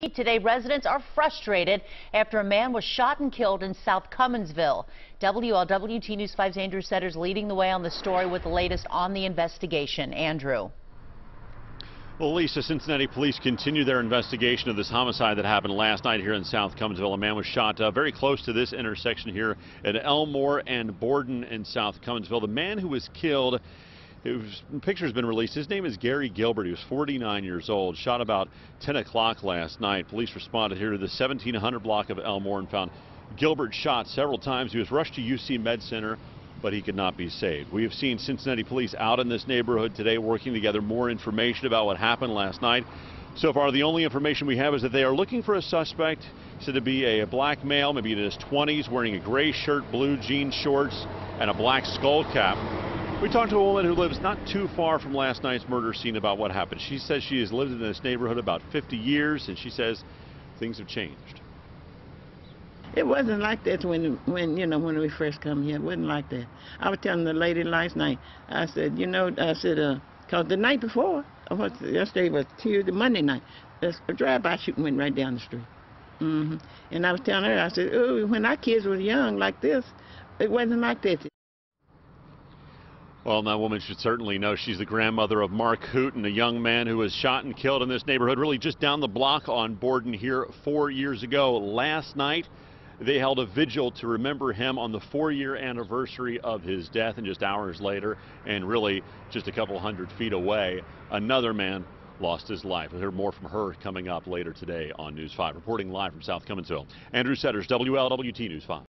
Today, residents are frustrated after a man was shot and killed in South Cumminsville. WLWT News 5's Andrew Setters leading the way on the story with the latest on the investigation. Andrew. Well, Lisa, Cincinnati police continue their investigation of this homicide that happened last night here in South Cumminsville. A man was shot very close to this intersection here at Elmore and Borden in South Cumminsville. The man who was killed, picture's been released. His name is Gary Gilbert. He was 49 years old. Shot about 10 o'clock last night. Police responded here to the 1700 block of Elmore and found Gilbert shot several times. He was rushed to UC Med Center, but he could not be saved. We have seen Cincinnati police out in this neighborhood today working together more information about what happened last night. So far, the only information we have is that they are looking for a suspect, said to be a black male, maybe in his 20s, wearing a gray shirt, blue jean shorts, and a black skull cap. We talked to a woman who lives not too far from last night's murder scene about what happened. She says she has lived in this neighborhood about 50 years, and she says things have changed. It wasn't like that when we first come here. It wasn't like that. I was telling the lady last night, I said, because the night before, yesterday was Tuesday, Monday night, a drive-by shooting went right down the street. And I was telling her, I said, oh, when our kids were young like this, it wasn't like that. Well, that woman should certainly know. She's the grandmother of Mark Hooten, a young man who was shot and killed in this neighborhood, really just down the block on Borden here 4 years ago. Last night, they held a vigil to remember him on the 4-year anniversary of his death, and just hours later, and really just a couple hundred feet away, another man lost his life. We'll hear more from her coming up later today on News 5. Reporting live from South Cumminsville, Andrew Setters, WLWT News 5.